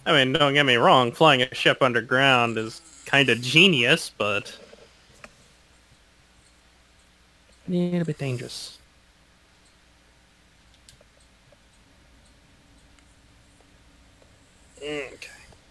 I mean, don't get me wrong, flying a ship underground is kind of genius, but a little bit dangerous. Okay.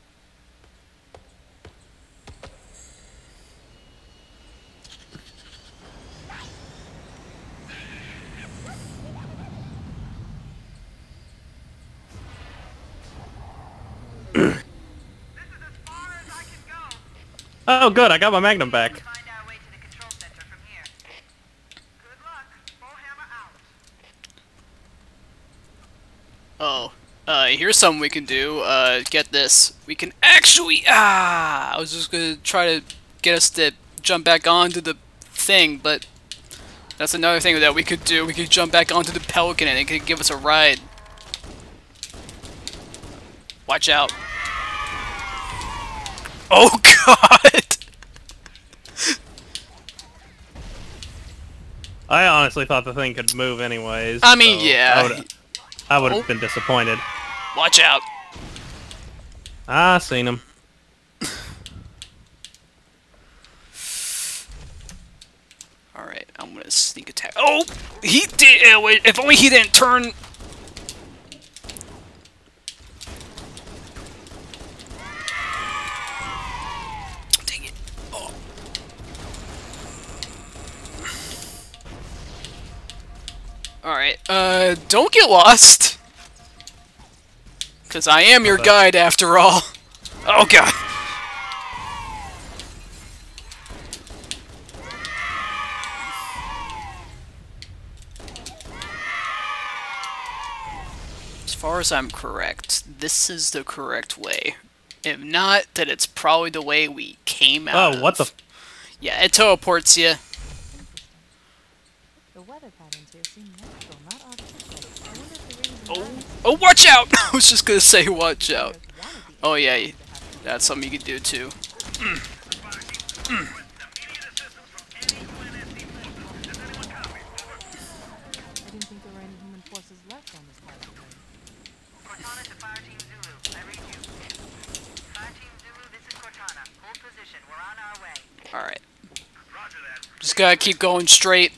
Oh, good, I got my Magnum back. Oh, here's something we can do. Get this. We can actually, I was just gonna try to get us to jump back onto the thing, but that's another thing that we could do. We could jump back onto the Pelican and it could give us a ride. Watch out. Oh, God! I honestly thought the thing could move anyways. I mean, so yeah. I would have been disappointed. Watch out. Ah, seen him. Alright, I'm gonna sneak attack. Oh! He did! Wait, if only he didn't turn... Dang it. Oh. Alright, don't get lost. Because I am your guide after all. Oh, God. As far as I'm correct, this is the correct way. If not, then it's probably the way we came out Oh, what of. the... Yeah, it teleports you. The weather patterns here seem natural, not artificial. I wonder if the rain is Oh, watch out! I was just gonna say watch out. Oh yeah, that's something you can do too. I didn't think there were any human forces left on this part of the ring. Cortana to Fire Team Zulu. I read you. Fire Team Zulu, this is Cortana. Hold position. We're on our way. Alright. Roger that. Just gotta keep going straight.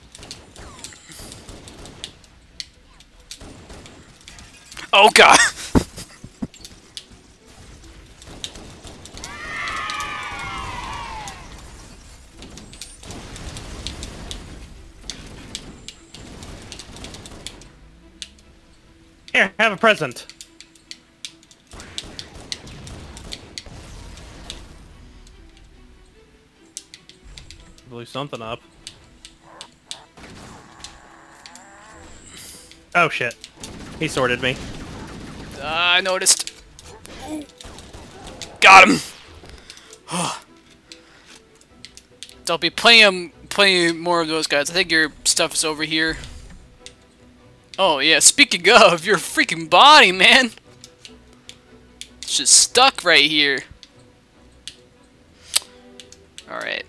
Oh, God! Here, have a present. Blew something up. Oh shit. He sorted me. I noticed. Ooh. Got him! There'll be plenty more of those guys. I think your stuff is over here. Oh yeah, speaking of, your freaking body, man! It's just stuck right here. Alright.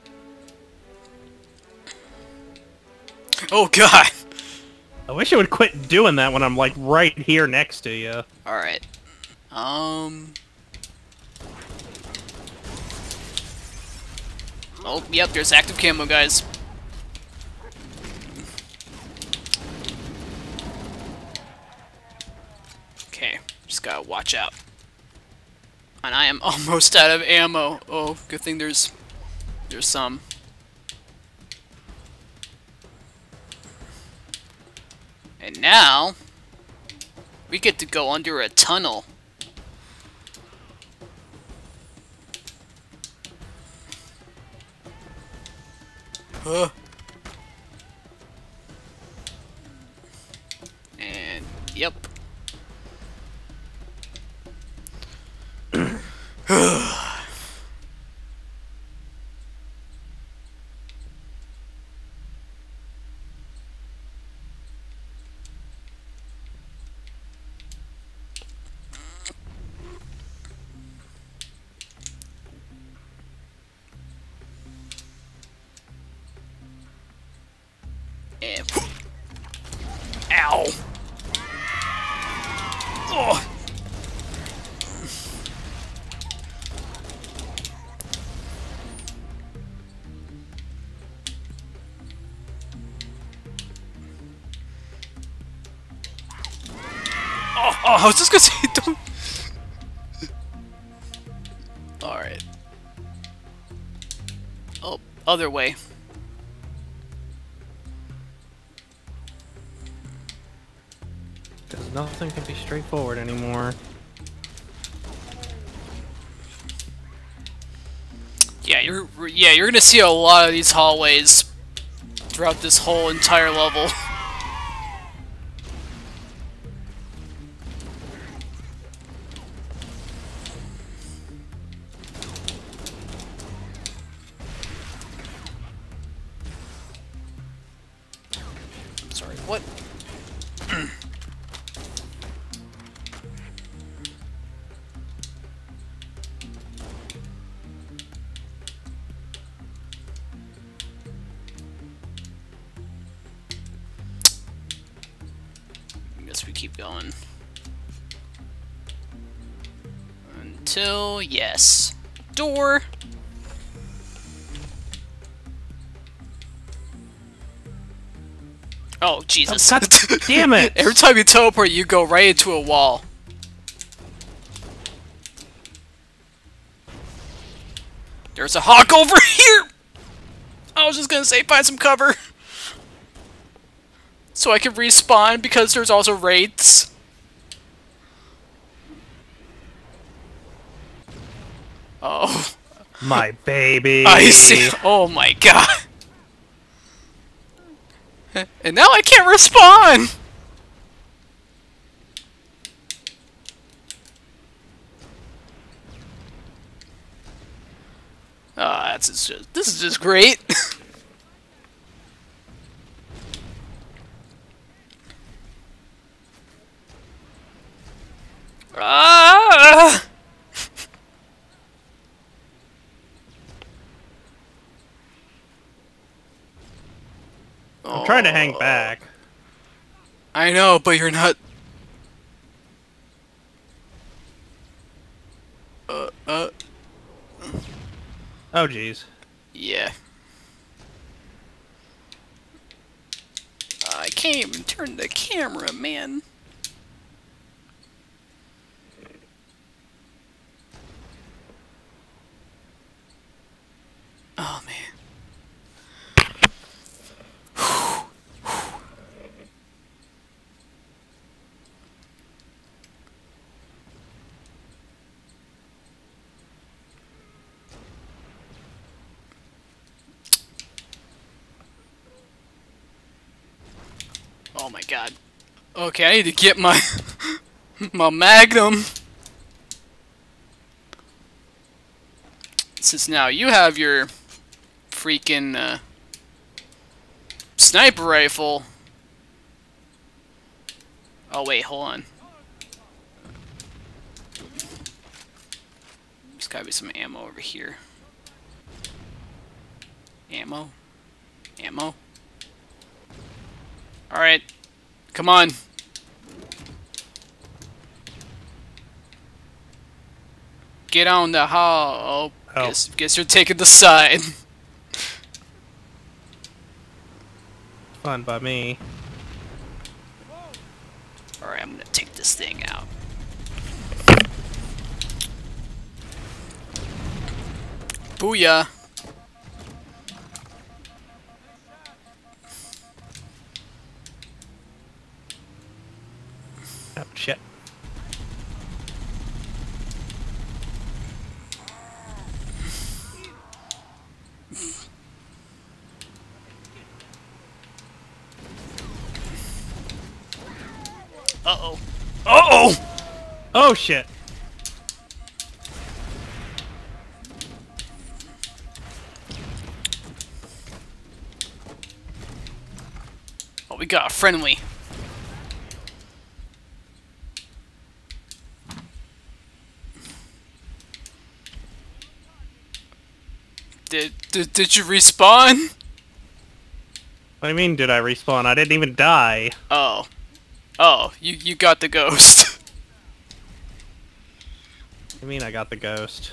Oh, God! I wish it would quit doing that when I'm like right here next to you. Alright. Oh, yep, there's active camo, guys. Okay, just gotta watch out. And I am almost out of ammo. Oh, good thing there's some. And now we get to go under a tunnel. Huh. And yep. And ow. Oh. Oh, I was just gonna say, don't. Alright. Oh, other way. Because nothing can be straightforward anymore. Yeah, you're gonna see a lot of these hallways throughout this whole entire level. Sorry, what? Guess we keep going. Until, yes. Door! Oh, Jesus. God damn it! Every time you teleport, you go right into a wall. There's a hawk over here! I was just gonna say find some cover. So I can respawn because there's also wraiths. Oh. My baby. I see. Oh my god. And now I can't respawn! Ah, this is just great. Ah! I'm trying to hang back. I know, but you're not. Oh, jeez. Yeah. I can't even turn the camera, man. Oh, man. Oh my god. Okay, I need to get my my magnum. Since now you have your freaking sniper rifle. Oh wait, hold on. There's gotta be some ammo over here. Ammo? Ammo? Alright. Come on. Get on the hall. Oh, guess you're taking the side. Fun by me. Alright, I'm gonna take this thing out. Booyah. Oh, shit. Uh-oh. Uh-oh! Oh, shit. Oh, we got a friendly. Did you respawn? What do you mean, did I respawn? I didn't even die. Oh. Oh, you got the ghost. What do you mean I got the ghost?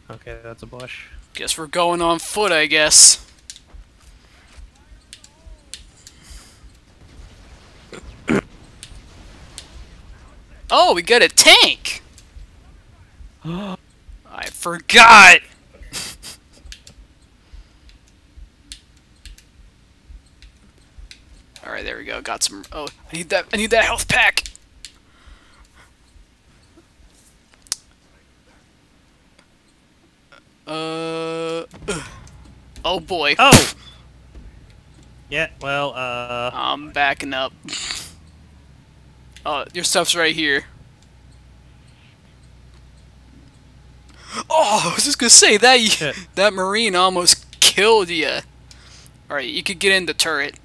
Okay, that's a bush. Guess we're going on foot, I guess. Oh, we got a tank! I forgot! Alright, there we go. Got some... Oh, I need that health pack! Oh boy. Oh! Yeah, well, I'm backing up. Oh, your stuff's right here. Oh, I was just gonna say that Shit. that Marine almost killed you. Alright, you could get in the turret.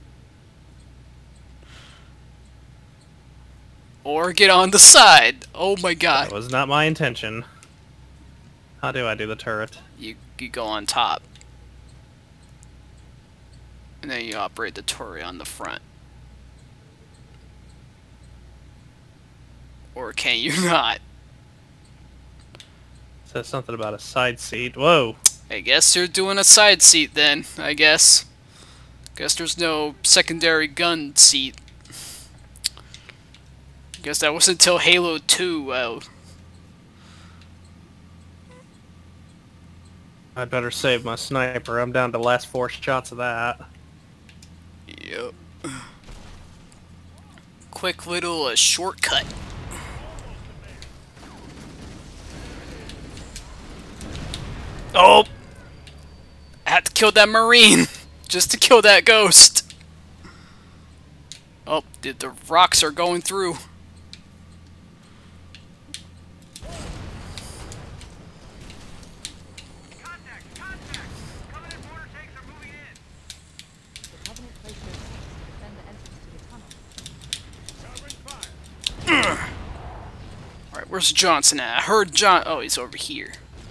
Or get on the side. Oh my god. that was not my intention. How do I do the turret? You go on top. And then you operate the turret on the front. Or can you not? Says something about a side seat. Whoa! I guess you're doing a side seat then, I guess. Guess there's no secondary gun seat. Guess that wasn't until Halo 2. I'd better save my sniper. I'm down to the last 4 shots of that. Yep. Quick little shortcut. Oh! I had to kill that Marine just to kill that ghost. Oh, the rocks are going through. Contact! Contact! Covenant border tanks are moving in. The Covenant placed their tanks to defend the entrance to the tunnel. Alright, where's Johnson at? I heard John. Oh, he's over here.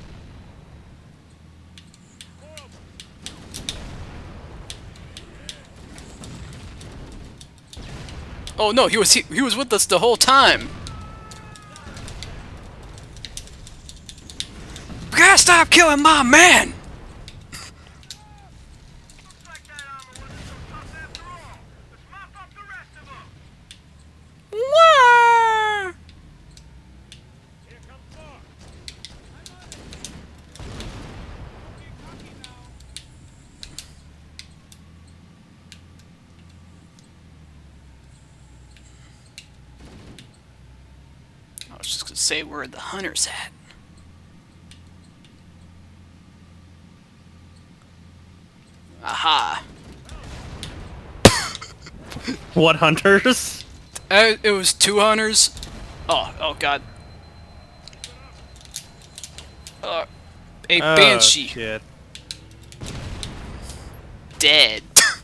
Oh no, he was with us the whole time. We gotta stop killing my man. Looks like that armor wasn't so tough after all. Let's mop up the rest of them. Wah! Here comes more. I was just gonna say where the hunter's at. Aha! What hunters? It was 2 hunters. Oh god. A banshee. Oh, shit. Dead.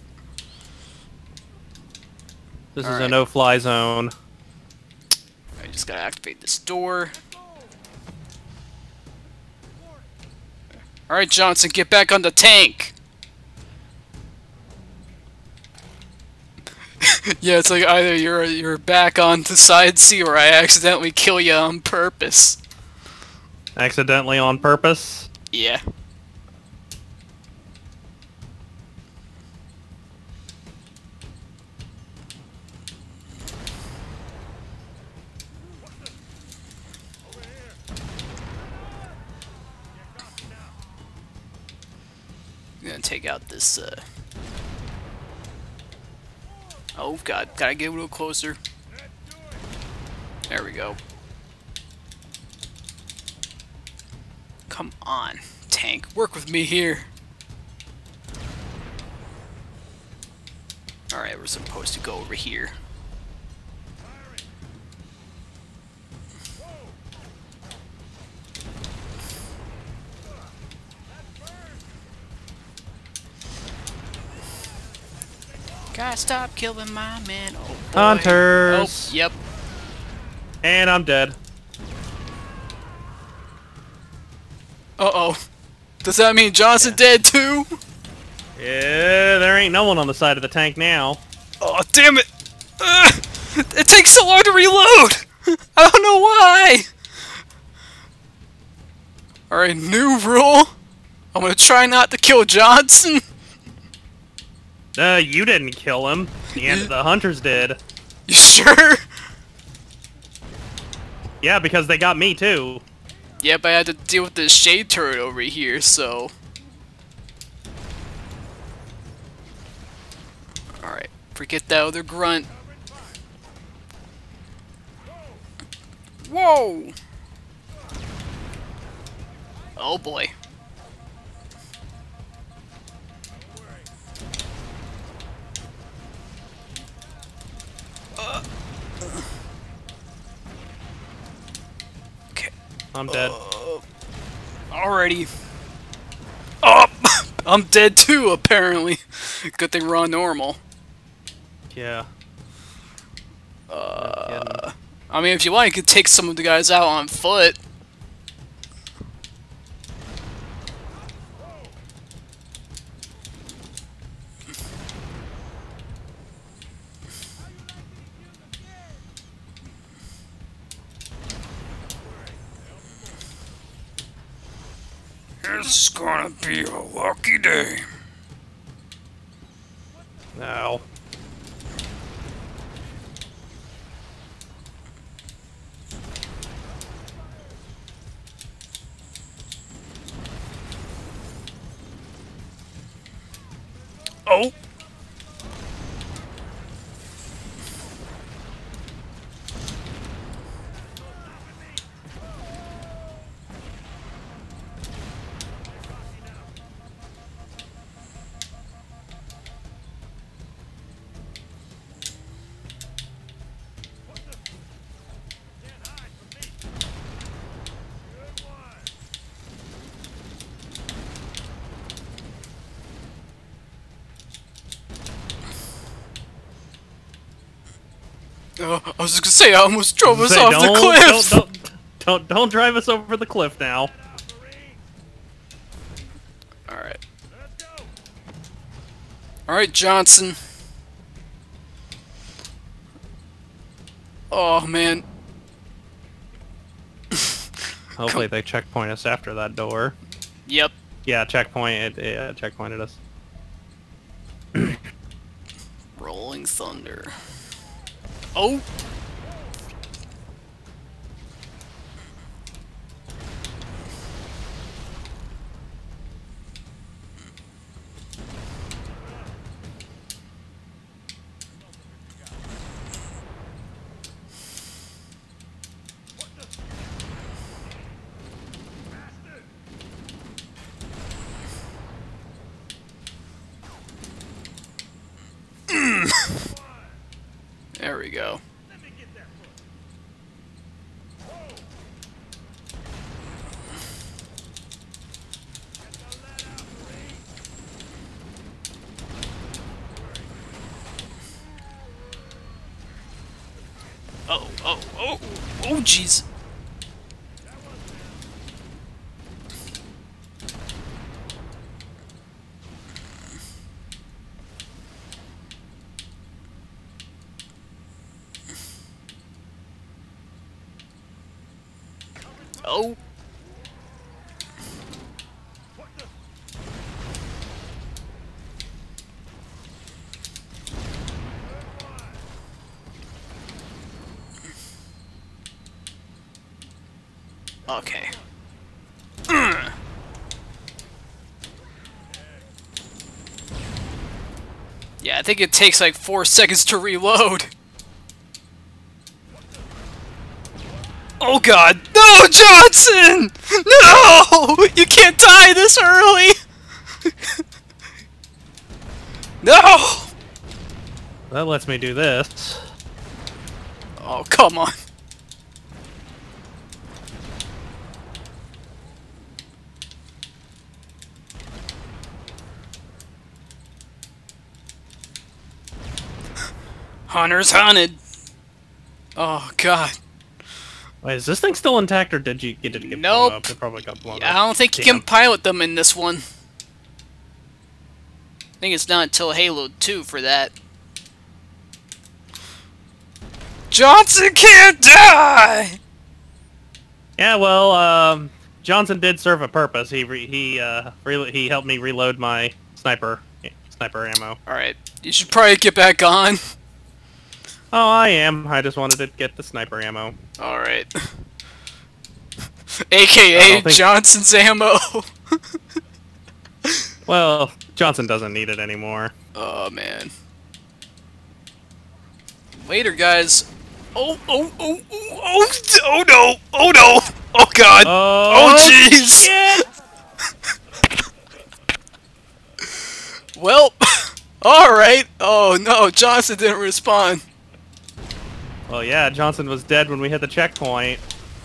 This is Alright. a no-fly zone. I just gotta activate this door. Alright, Johnson, get back on the tank! Yeah, it's like either you're back on the side C or I accidentally kill you on purpose. Accidentally on purpose? Yeah. I'm gonna take out this, Oh god, gotta get a little closer. There we go. Come on, tank, work with me here. Alright, we're supposed to go over here. Gotta stop killing my man. Oh, boy. Hunters! Oh, yep. And I'm dead. Uh-oh. Does that mean Johnson dead too? Yeah, there ain't no one on the side of the tank now. Oh, damn it! It takes so long to reload! I don't know why! Alright, new rule. I'm gonna try not to kill Johnson. You didn't kill him. The hunters did. You sure? Yeah, because they got me too. Yeah, but I had to deal with the shade turret over here, so... Alright, forget that other grunt. Whoa! Oh boy. Okay. I'm dead. Already. Oh! I'm dead too, apparently. Good thing we're on normal. Yeah. I mean, if you want, you could take some of the guys out on foot. It's gonna be a lucky day. No. Oh! I was just gonna say, I almost drove us off the cliff! Don't drive us over the cliff now. Alright. Alright, Johnson. Oh, man. Hopefully they checkpoint us after that door. Yep. Yeah, checkpointed us. Rolling Thunder. Oh! There we go. Oh, jeez. Oh. Okay. Yeah, I think it takes like 4 seconds to reload. Oh god! No, Johnson! No! You can't die this early! No! That lets me do this. Oh, come on. Hunter's hunted. Oh god. Wait, is this thing still intact, or did you get it blown Nope. up? It probably got blown I up. don't think you Damn. can pilot them in this one. I think it's not until Halo 2 for that. Johnson can't die! Yeah, well, Johnson did serve a purpose. He helped me reload my sniper ammo. Alright, you should probably get back on. Oh, I am. I just wanted to get the sniper ammo. Alright. AKA Johnson's ammo. Well, Johnson doesn't need it anymore. Oh, man. Later, guys. Oh no! Oh no! Oh god! Oh jeez! Shit! Well, alright. Oh no, Johnson didn't respond. Well, yeah, Johnson was dead when we hit the checkpoint.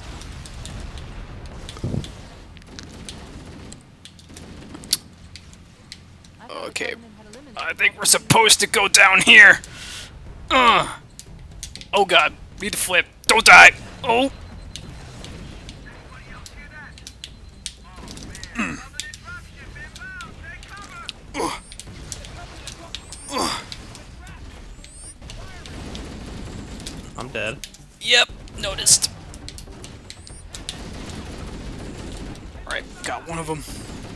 Okay, I think we're supposed to go down here. Oh god, need to flip. Don't die. Oh. I'm dead. Yep, noticed. Alright, got one of them.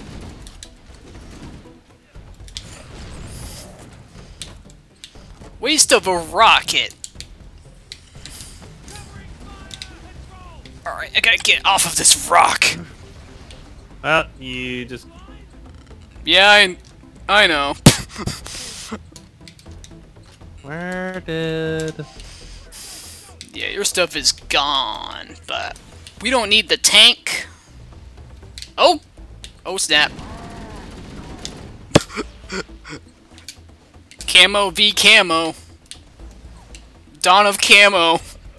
Waste of a rocket. Alright, I gotta get off of this rock. You just... Yeah, I know. Where did... Yeah, your stuff is gone, but we don't need the tank. Oh! Oh, snap. Camo v camo. Dawn of camo.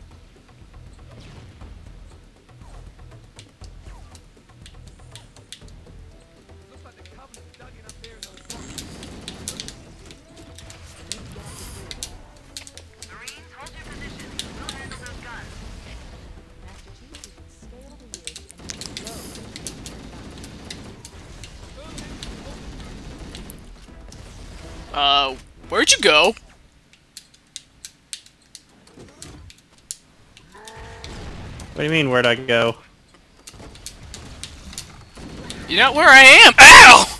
Marines, hold your positions. We'll handle those guns. Master Chief, you can stay over here and reload. Where'd you go? What do you mean, where'd I go? You're not where I am. Ow!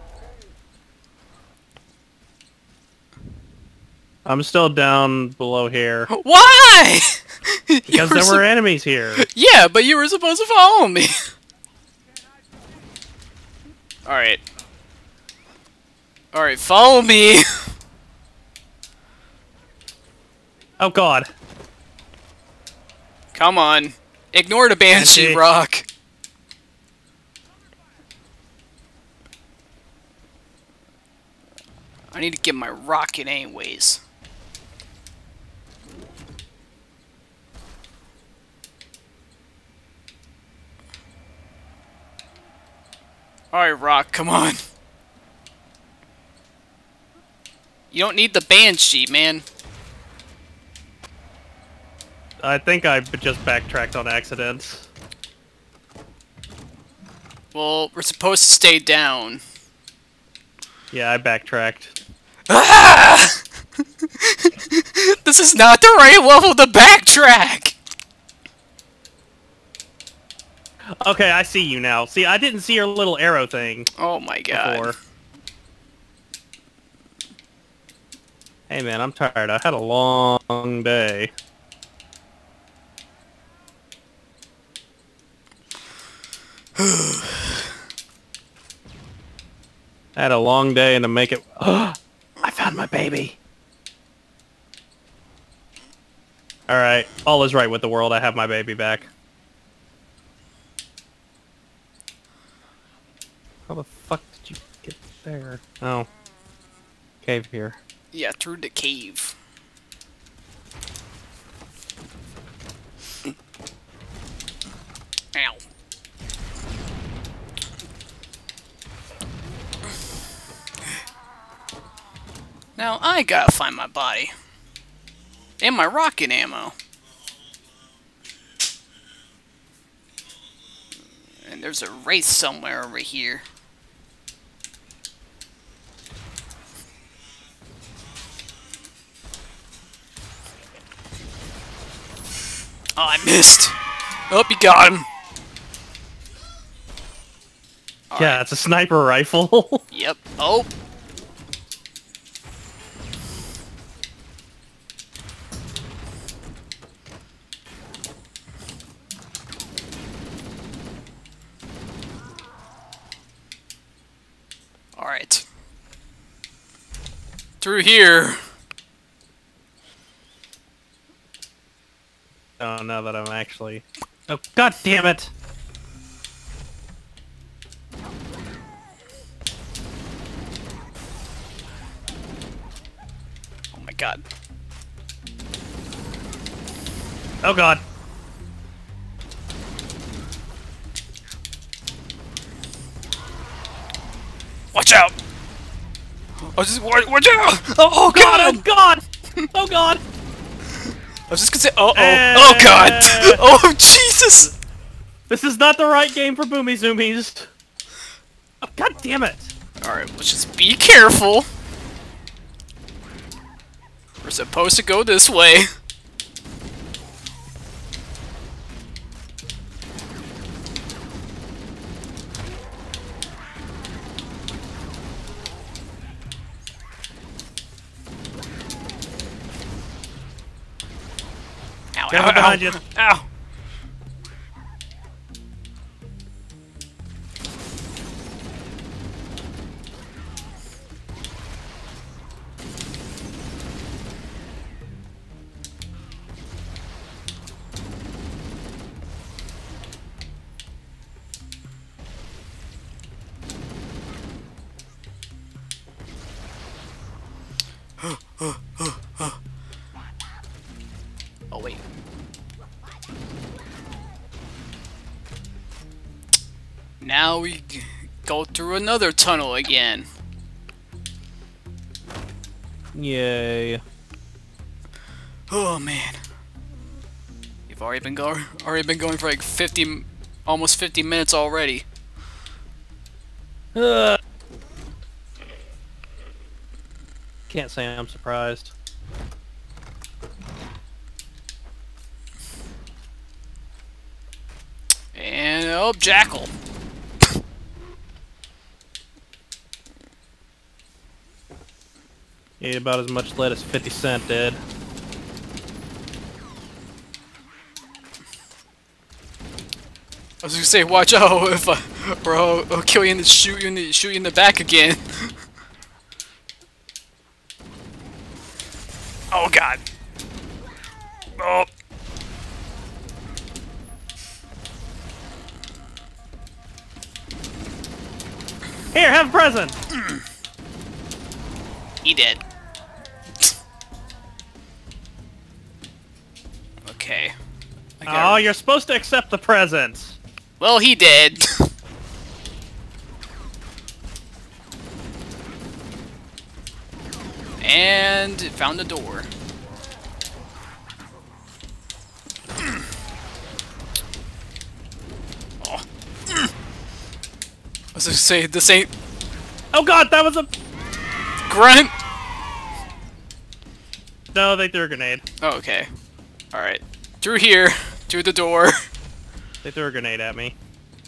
I'm still down below here. Why? Because there were enemies here. Yeah, but you were supposed to follow me. Alright. Alright, follow me. Oh god. Come on. Ignore the Banshee Banshee. rock. I need to get my rocket anyways. Alright, rock, come on. You don't need the Banshee, man. I think I just backtracked on accident. Well, we're supposed to stay down. Yeah, I backtracked. Ah! This is not the right level to backtrack! Okay, I see you now. See, I didn't see your little arrow thing Oh my god. before. Hey man, I'm tired. I had a long day. I had a long day and to make it... I found my baby! Alright, all is right with the world. I have my baby back. How the fuck did you get there? Oh. Cave here. Yeah, through the cave. Ow. Now I gotta find my body. And my rocket ammo. And there's a wraith somewhere over here. Oh, I missed. Oh, you got him. Yeah, it's a sniper rifle. Yep. Oh. Alright. Through here. Oh, now that I'm actually... Oh, god damn it! Oh my god. Oh god. Watch out! Oh, just watch out! Oh god! Oh god! Oh god! I was just gonna say, oh god! Oh Jesus! This is not the right game for Boomy Zoomies. Oh, god damn it! Alright, let's just be careful. We're supposed to go this way. Ow, Get ow, behind ow, you. ow. Oh wait. Now we go through another tunnel again. Yay. Oh man. You've already been going for like 50 almost 50 minutes already. Can't say I'm surprised. And oh, Jackal. Ate about as much lead as 50 Cent did. I was gonna say, watch out if or I'll kill you and shoot you in the back again. Oh god. Oh. Here, have a present! He did. Okay. Oh, you're supposed to accept the present. Well, he did. And found the door. Oh. I was gonna say, this ain't Oh god, that was a... grunt. No, they threw a grenade. Oh, okay. Alright. Through here. Through the door. They threw a grenade at me.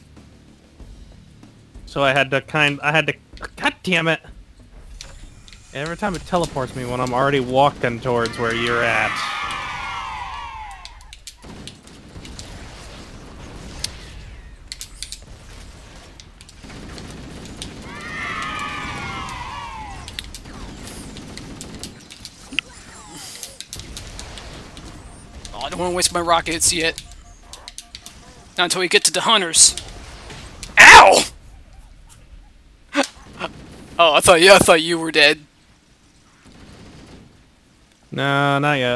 So I had to God damn it! Every time it teleports me when I'm already walking towards where you're at. Oh, I don't want to waste my rockets yet. Not until we get to the hunters. Ow! Oh, I thought you were dead. No, not yet.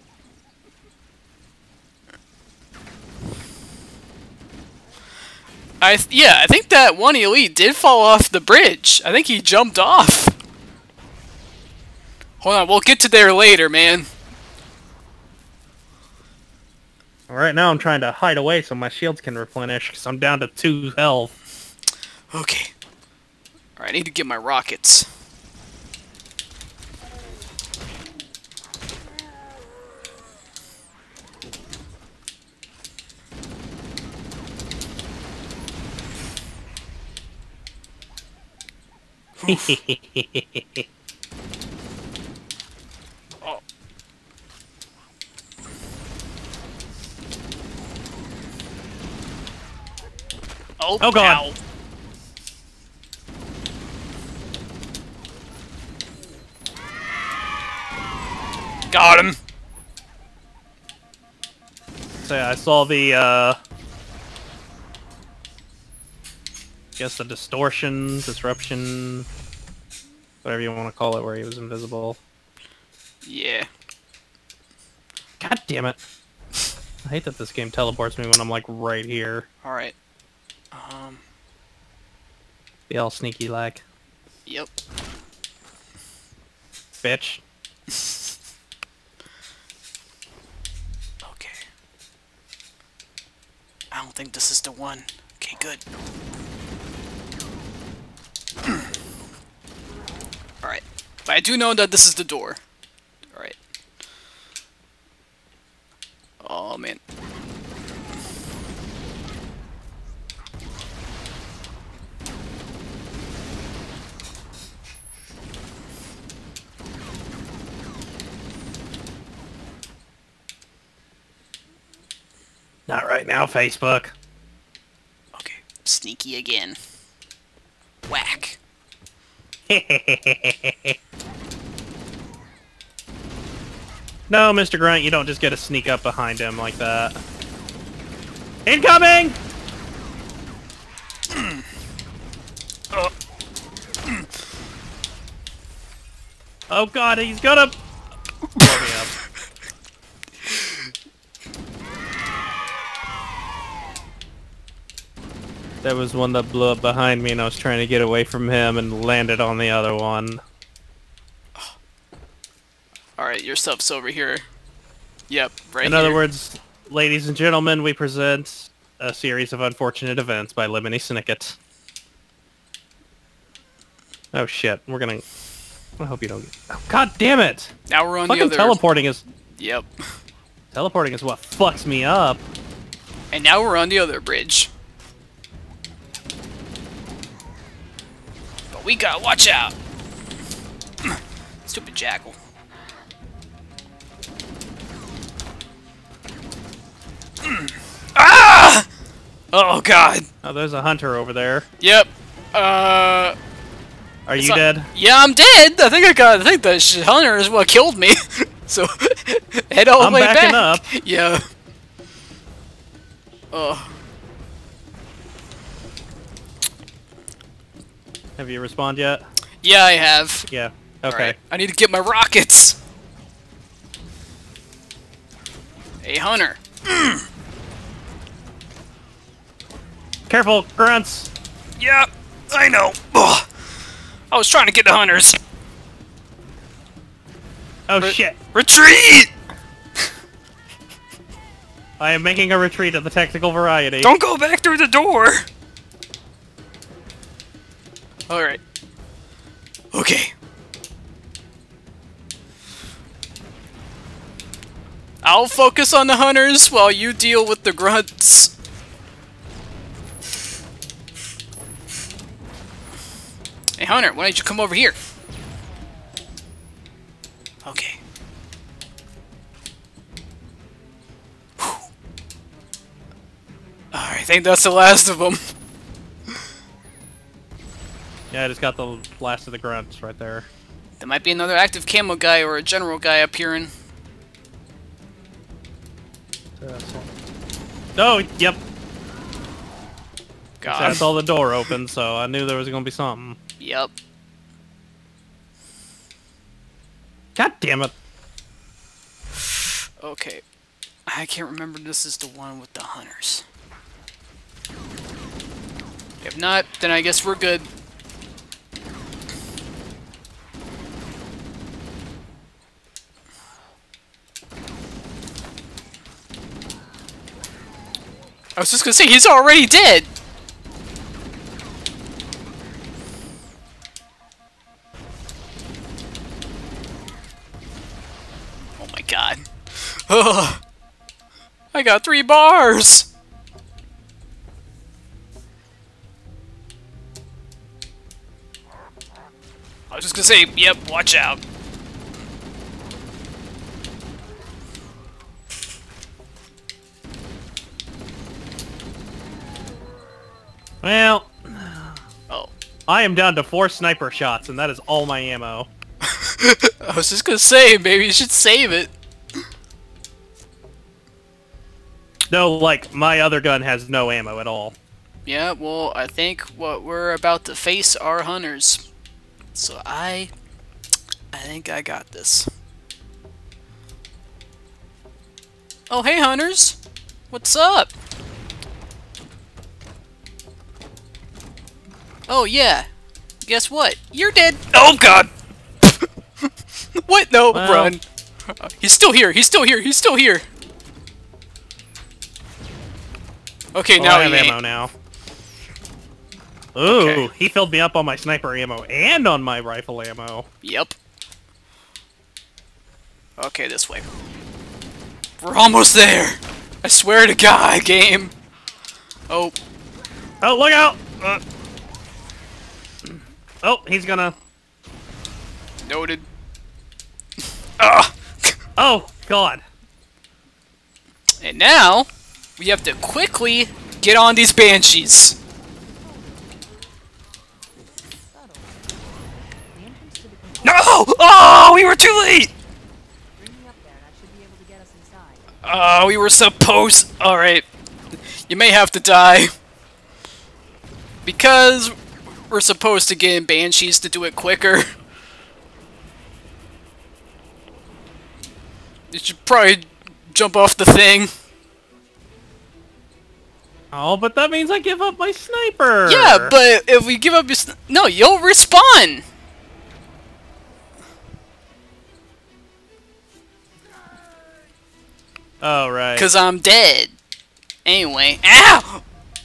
I think that one elite did fall off the bridge. I think he jumped off. Hold on, we'll get to there later, man. Right now I'm trying to hide away so my shields can replenish because I'm down to 2 health. Okay. Alright, I need to get my rockets. Oh. Oh, God. Ow. Got him. So yeah, I saw the, guess the disruption, whatever you want to call it, where he was invisible. Yeah. God damn it. I hate that this game teleports me when I'm, like, right here. Alright. Be all sneaky like. Yep. Bitch. Okay. I don't think this is the one. Okay, good. Alright. But I do know that this is the door. Alright. Oh, man. Not right now, Facebook. Okay. Sneaky again. Whack. No, Mr. Grunt, you don't just get to sneak up behind him like that. Incoming! Oh god, he's gonna blow me up. There was one that blew up behind me and I was trying to get away from him and landed on the other one. Alright, your stuff's over here. Yep, right In here. other words, ladies and gentlemen, we present a series of unfortunate events by Lemony Snicket. Oh shit, we're gonna... I hope you don't get... Oh, god damn it! Now we're on Fucking the other... teleporting is... Yep. Teleporting is what fucks me up. And now we're on the other bridge. But we gotta watch out. Stupid jackal. Ah! Oh god. Oh, there's a hunter over there. Yep. Are you dead? Yeah, I'm dead. I think the hunter is what killed me. So head all the I'm way backing back. up. Yeah. Oh. Have you respawned yet? Yeah, I have. Yeah. Okay. Alright, I need to get my rockets. Hey, hunter. Careful, grunts! Yep, I know. Ugh. I was trying to get the hunters. Oh shit! Retreat! I am making a retreat of the tactical variety. Don't go back through the door. Alright. Okay. I'll focus on the hunters while you deal with the grunts. Hey Hunter, why don't you come over here? Okay. Alright, I think that's the last of them. Yeah, I just got the last of the grunts right there. There might be another active camo guy or a general guy appearing. Oh, yep. God. I saw the door open, so I knew there was gonna be something. Yep. God damn it. Okay. I can't remember this is the one with the hunters. If not, then I guess we're good. I was just gonna say, he's already dead! Oh my god. Ugh. I got 3 bars! was just gonna say, yep, watch out. Well, Oh. I am down to 4 sniper shots, and that is all my ammo. I was just gonna say, maybe you should save it. No, like, my other gun has no ammo at all. Yeah, well, I think what we're about to face are hunters. So I think I got this. Oh, hey, hunters! What's up? Oh, yeah. Guess what? You're dead! Oh, God! What? No, Well- run. He's still here, he's still here, he's still here! Okay, Oh, now I have he ain't. ammo now. Ooh, Okay. he filled me up on my sniper ammo and on my rifle ammo. Yep. Okay, this way. We're almost there! I swear to God, game! Oh, Oh, look out! Oh, he's gonna... noted. Ah! Oh, God. And now, we have to quickly get on these banshees. Subtle. The entrance to the control No! Oh, we were too late! bring me up there and I should be able to get us inside. Oh, we were supposed... Alright. You may have to die. Because we're supposed to get in banshees to do it quicker. You should probably jump off the thing. Oh, but that means I give up my sniper! Yeah, but if we give up your... No, you'll respawn! Oh, right. Because I'm dead. Anyway. Ow!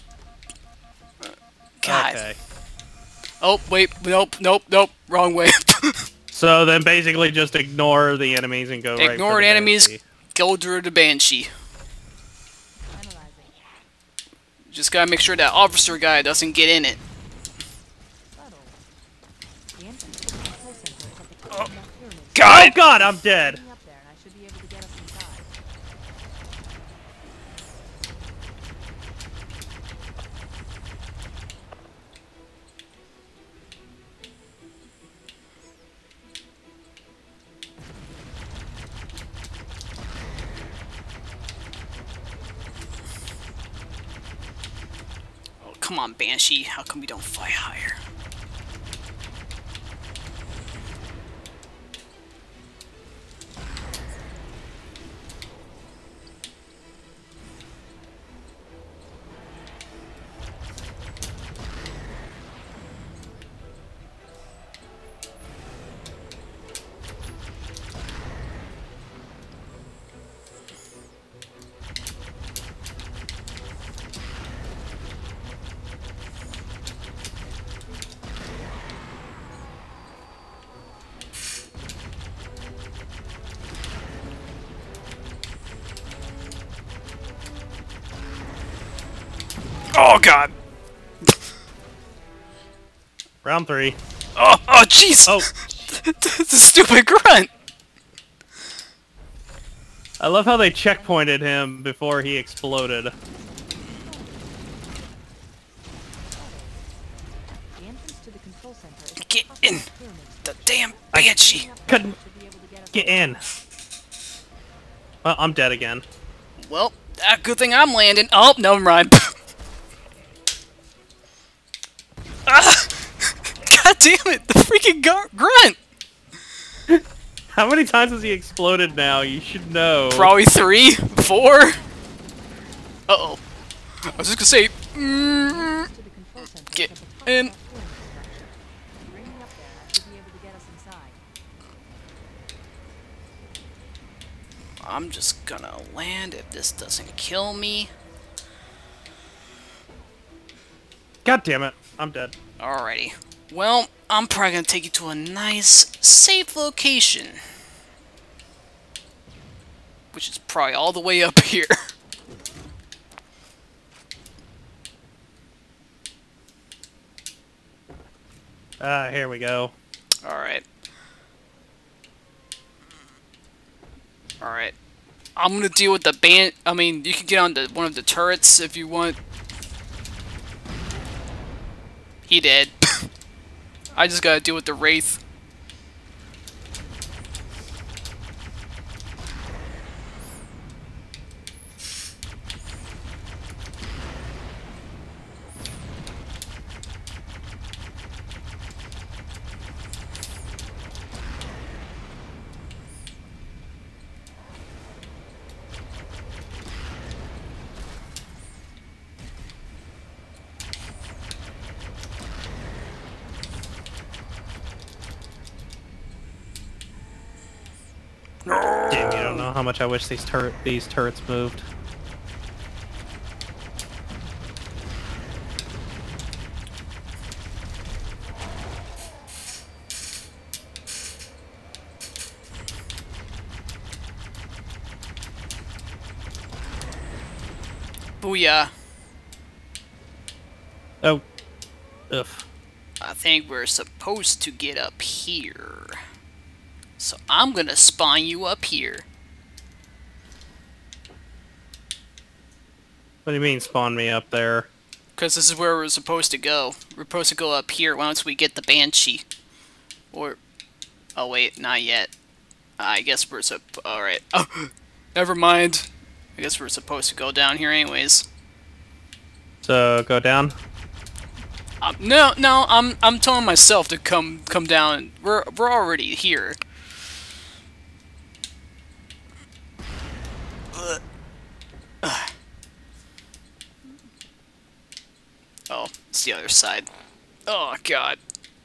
God. Okay. Oh, wait. Nope, nope, nope. Wrong way. So then basically just ignore the enemies and go right for Ignore the the enemies. Banshee. Go through the Banshee. Analyzing. Just gotta make sure that officer guy doesn't get in it. Subtle. The entrance to the control center is at the top of that pyramid. Got Oh, it! God, I'm dead! Bring me up there and I should be able to get us inside. Oh, come on, Banshee. How come we don't fly higher? Oh, God! Round 3. Oh, jeez! Oh, It's a stupid grunt! I love how they checkpointed him before he exploded. The entrance to the control center is at the Get top of in! that pyramid. The damn Banshee! Couldn't Should be able to get us get in. Well, I'm dead again. Well, good thing I'm landing. Oh, never mind. Ah! God damn it! The freaking grunt! How many times has he exploded now? You should know. Probably 3, 4. Uh-oh. I was just gonna say... to the control center Get is at the top in. of that pyramid structure. Bring me up there and I should be able to get us inside. I'm just gonna land if this doesn't kill me. God damn it. I'm dead. Alrighty. Well, I'm probably gonna take you to a nice, safe location. Which is probably all the way up here. Here we go. Alright. Alright. I'm gonna deal with the band. I mean, you can get on one of the turrets if you want. He did. I just gotta deal with the Wraith. Damn, you don't know how much I wish these turrets moved. Booyah. Oh. Ugh. I think we're supposed to get up here. So I'm gonna spawn you up here. What do you mean, spawn me up there? Because this is where we're supposed to go. We're supposed to go up here once we get the Banshee. Or... oh wait, not yet. I guess we're alright. Oh, never mind. I guess we're supposed to go down here anyways. So, go down? No, I'm telling myself to come down. We're already here. Oh, it's the other side. Oh god.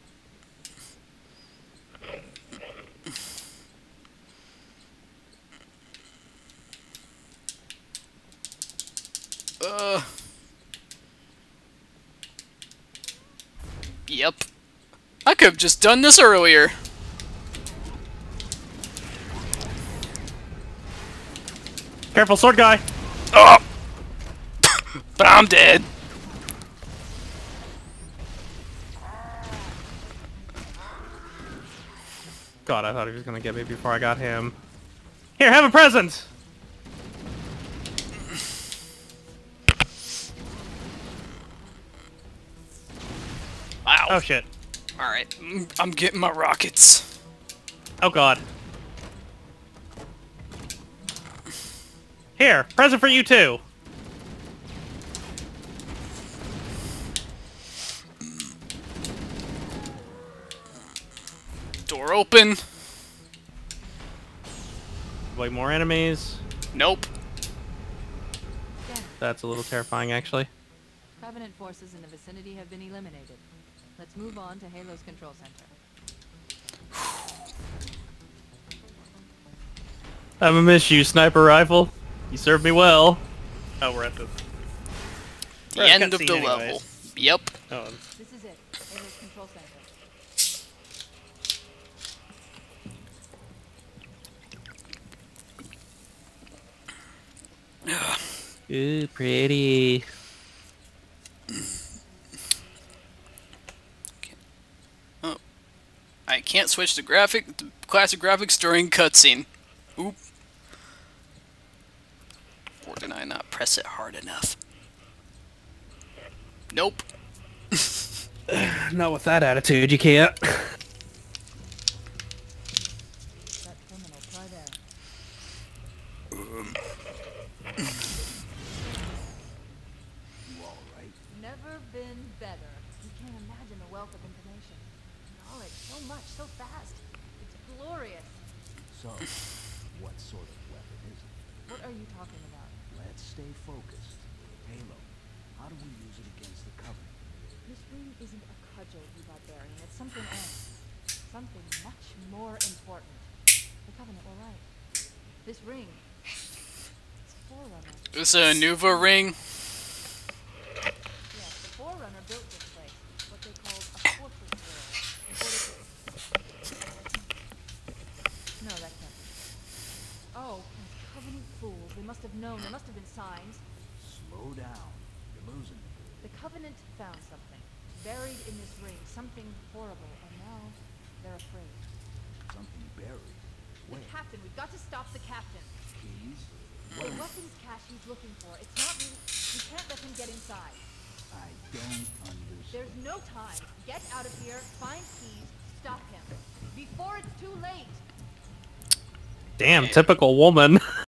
Yep. I could have just done this earlier. Careful, sword guy! Oh! But I'm dead. God, I thought he was gonna get me before I got him. Here, have a present! Wow. Oh shit. Alright, I'm getting my rockets. Oh god. Here, present for you too! Door open. Way more enemies. Nope. That's a little terrifying, actually. Covenant forces in the vicinity have been eliminated. Let's move on to Halo's control center. I'm gonna miss you, sniper rifle. You served me well. Oh, we're at the End of the level. Yep. Oh, This is it. Halo's control center. ooh, pretty. Oh. I can't switch to classic graphics during cutscene. Oop. Or did I not press it hard enough? Nope. Not with that attitude, you can't. That terminal, try there. Never been better. You can't imagine the wealth of information. Knowledge, so much, so fast. It's glorious. So, what sort of weapon is it? What are you talking about? Let's stay focused. Halo, how do we use it against the Covenant? This ring isn't a cudgel, you barbarian. It's something else. Something much more important. The Covenant were right. This ring. It's Forerunner. Is it a Nuva ring? Yes, the Forerunner built this place. What they called a fortress world. In order to... No, that can't be. Oh, those Covenant fools. They must have known. There must have been signs. Slow down. You're losing me. The Covenant found something. Buried in this ring. Something horrible. And now... They're afraid. Something buried. The captain. We've got to stop the captain. Keys? The weapons cache he's looking for. It's not really... We can't let him get inside. I don't understand. There's no time. Get out of here, find keys, stop him. Before it's too late. Damn, typical woman.